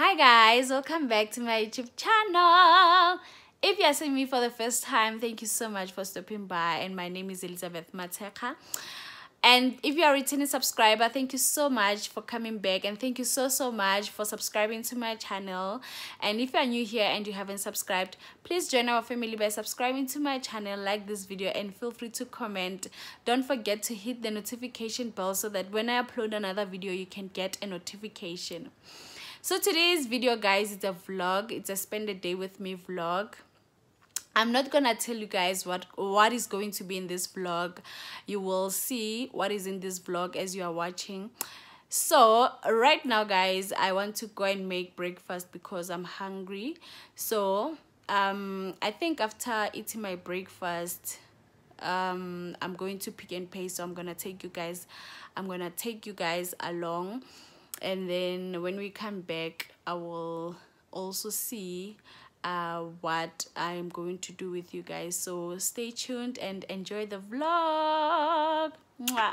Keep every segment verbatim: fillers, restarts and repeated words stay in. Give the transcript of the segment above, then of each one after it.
Hi guys, welcome back to my YouTube channel. If you are seeing me for the first time, thank you so much for stopping by, and my name is Elizabeth Mateka. And if you are a returning subscriber, thank you so much for coming back, and thank you so so much for subscribing to my channel. And if you are new here and you haven't subscribed, please join our family by subscribing to my channel, like this video, and feel free to comment. Don't forget to hit the notification bell so that when I upload another video you can get a notification. So today's video, guys, is a vlog. It's a spend a day with me vlog. I'm not gonna tell you guys what what is going to be in this vlog. You will see what is in this vlog as you are watching. So right now, guys, I want to go and make breakfast because I'm hungry. So um I think after eating my breakfast, um I'm going to Pick n Pay. So I'm gonna take you guys I'm gonna take you guys along, and then when we come back I will also see uh what I'm going to do with you guys. So stay tuned and enjoy the vlog. Mwah.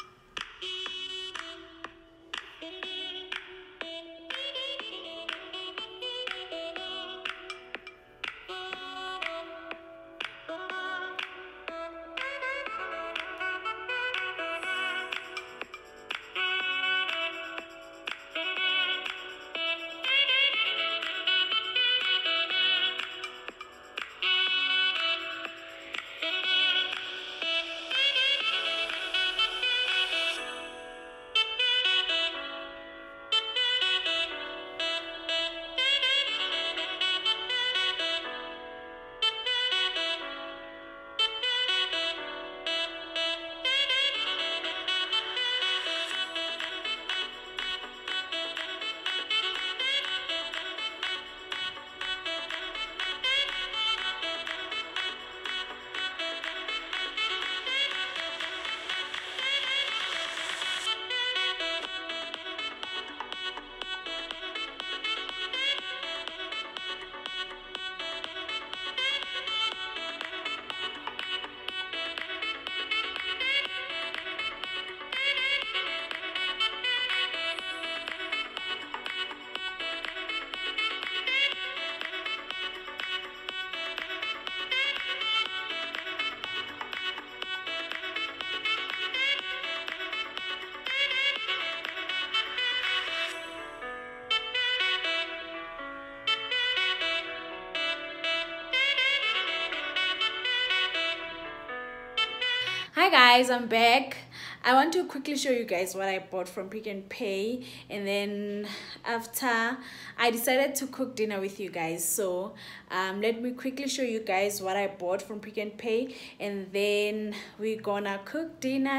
Hi guys, I'm back. I want to quickly show you guys what I bought from Pick n Pay, and then after I decided to cook dinner with you guys. So um let me quickly show you guys what I bought from Pick n Pay, and then we're gonna cook dinner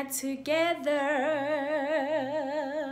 together.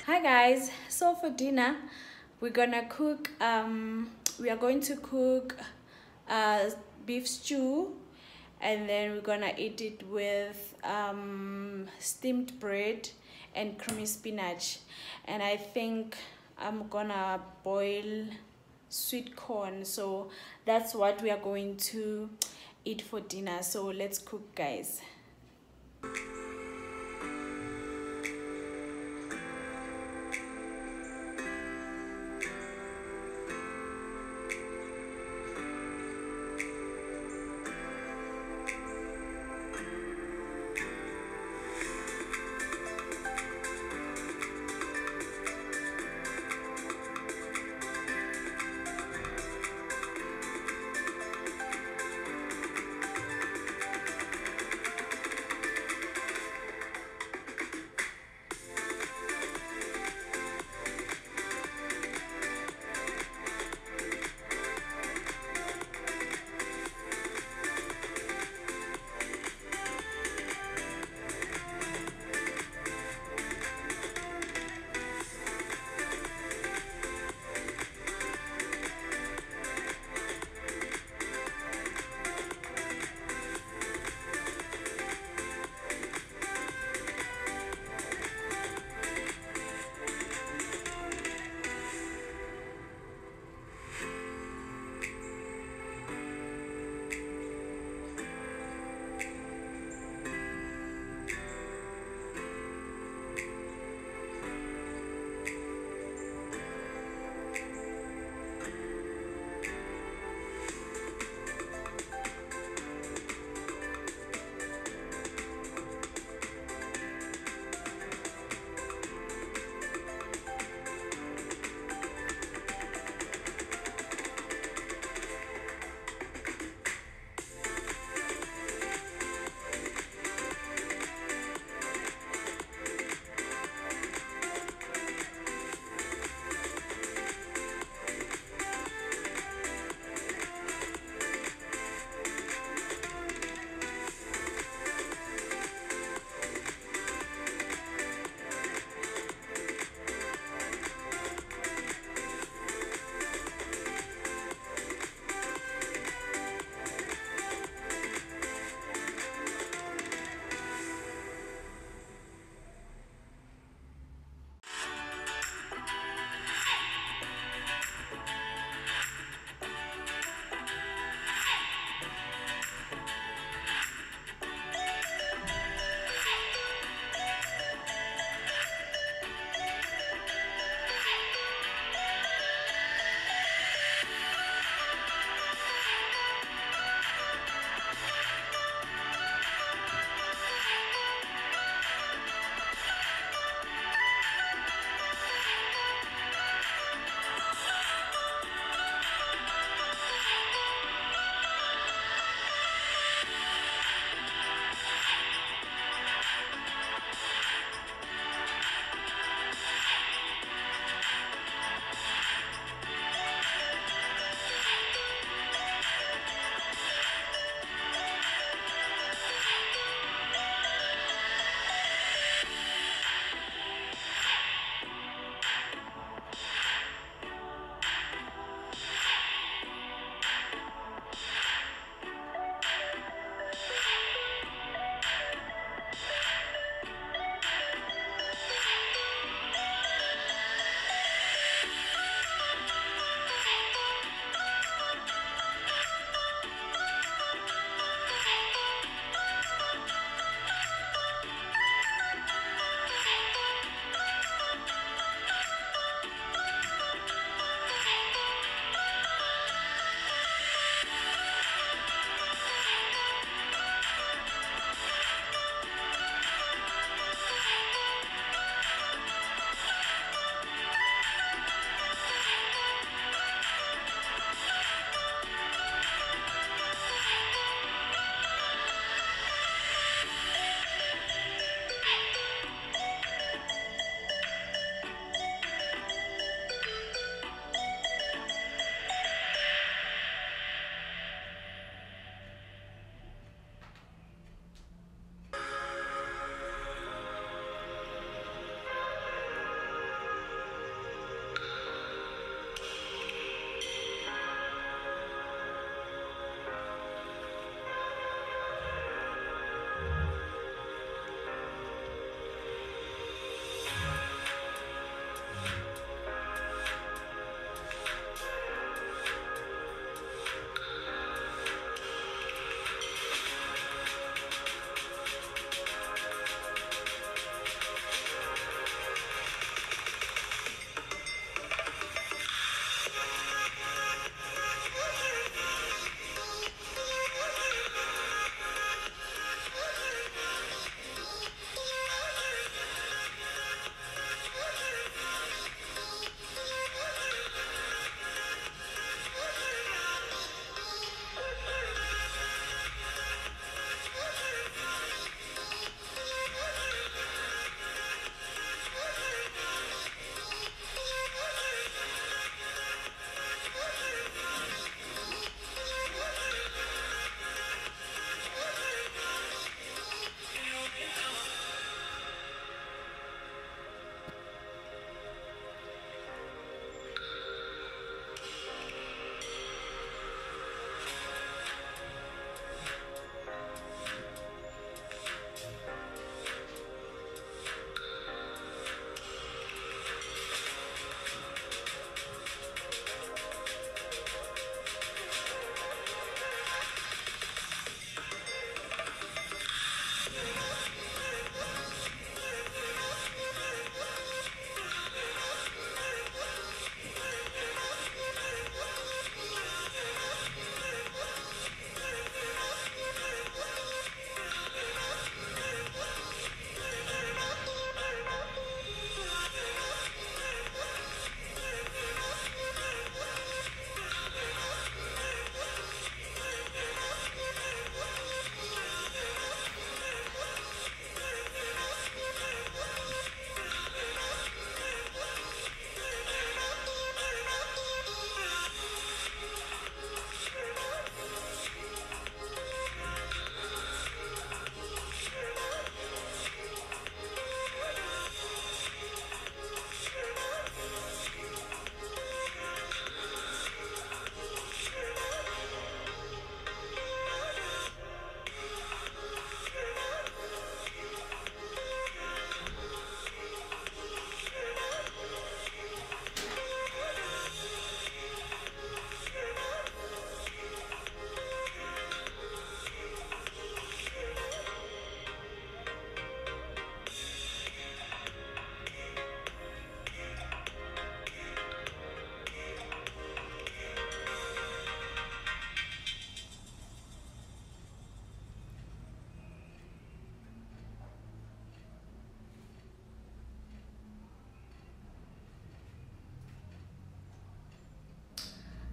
Hi guys, so for dinner we're gonna cook um we are going to cook uh beef stew, and then we're gonna eat it with um steamed bread and creamy spinach. And I think I'm gonna boil sweet corn, so that's what we are going to eat for dinner. So let's cook, guys.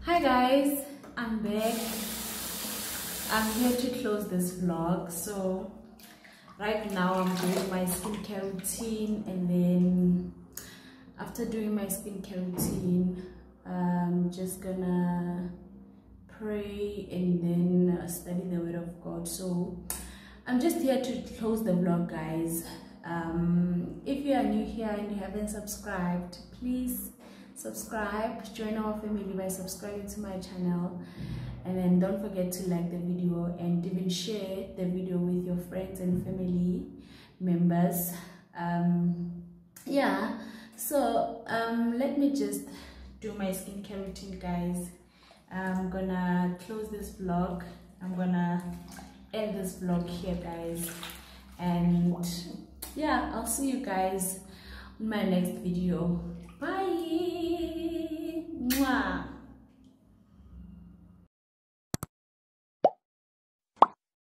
Hi guys, I'm back. I'm here to close this vlog. So right now I'm doing my skincare routine, and then after doing my skincare routine, I'm just gonna pray and then study the word of God. So I'm just here to close the vlog, guys. Um, if you are new here and you haven't subscribed, please subscribe, join our family by subscribing to my channel, and then don't forget to like the video and even share the video with your friends and family members. Um, yeah, so um, let me just do my skincare routine, guys. I'm gonna close this vlog. I'm gonna end this vlog here, guys, and yeah, I'll see you guys in my next video. Bye. Mwah.